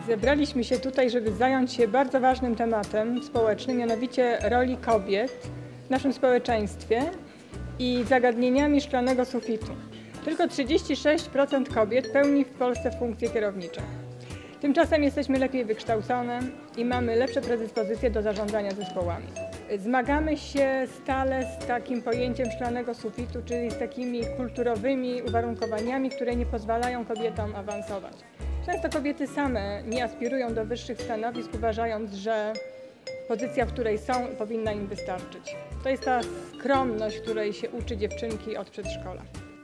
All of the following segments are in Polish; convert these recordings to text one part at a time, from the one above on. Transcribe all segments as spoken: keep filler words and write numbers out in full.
Zebraliśmy się tutaj, żeby zająć się bardzo ważnym tematem społecznym, mianowicie roli kobiet w naszym społeczeństwie i zagadnieniami szklanego sufitu. Tylko trzydzieści sześć procent kobiet pełni w Polsce funkcje kierownicze. Tymczasem jesteśmy lepiej wykształcone i mamy lepsze predyspozycje do zarządzania zespołami. Zmagamy się stale z takim pojęciem szklanego sufitu, czyli z takimi kulturowymi uwarunkowaniami, które nie pozwalają kobietom awansować. Często kobiety same nie aspirują do wyższych stanowisk, uważając, że pozycja, w której są, powinna im wystarczyć. To jest ta skromność, której się uczy dziewczynki od przedszkola.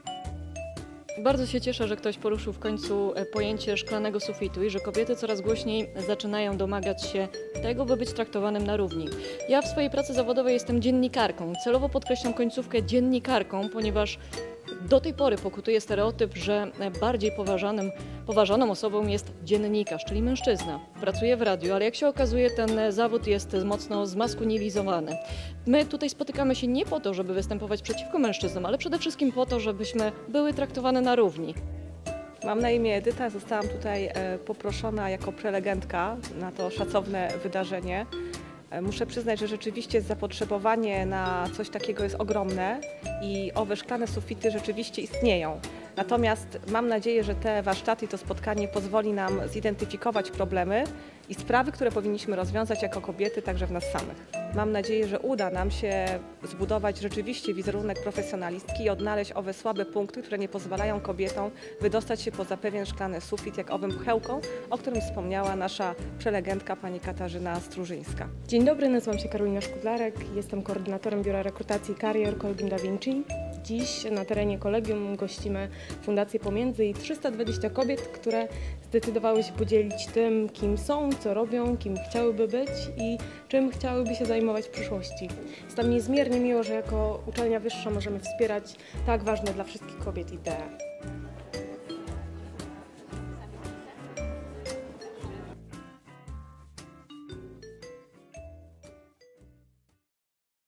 Bardzo się cieszę, że ktoś poruszył w końcu pojęcie szklanego sufitu i że kobiety coraz głośniej zaczynają domagać się tego, by być traktowanym na równi. Ja w swojej pracy zawodowej jestem dziennikarką. Celowo podkreślam końcówkę dziennikarką, ponieważ do tej pory pokutuje stereotyp, że bardziej poważanym, poważaną osobą jest dziennikarz, czyli mężczyzna. Pracuje w radiu, ale jak się okazuje, ten zawód jest mocno zmaskulinizowany. My tutaj spotykamy się nie po to, żeby występować przeciwko mężczyznom, ale przede wszystkim po to, żebyśmy były traktowane na równi. Mam na imię Edyta, zostałam tutaj poproszona jako prelegentka na to szacowne wydarzenie. Muszę przyznać, że rzeczywiście zapotrzebowanie na coś takiego jest ogromne i owe szklane sufity rzeczywiście istnieją. Natomiast mam nadzieję, że te warsztaty i to spotkanie pozwoli nam zidentyfikować problemy i sprawy, które powinniśmy rozwiązać jako kobiety, także w nas samych. Mam nadzieję, że uda nam się zbudować rzeczywiście wizerunek profesjonalistki i odnaleźć owe słabe punkty, które nie pozwalają kobietom wydostać się poza pewien szklany sufit, jak owym pchełką, o którym wspomniała nasza prelegentka pani Katarzyna Strużyńska. Dzień dobry, nazywam się Karolina Szkudlarek, jestem koordynatorem Biura Rekrutacji i Karier Colgim Da Vinci. Dziś na terenie kolegium gościmy Fundację Pomiędzy i trzysta dwadzieścia kobiet, które zdecydowały się podzielić tym, kim są, co robią, kim chciałyby być i czym chciałyby się zajmować w przyszłości. Jest nam niezmiernie miło, że jako uczelnia wyższa możemy wspierać tak ważne dla wszystkich kobiet idee.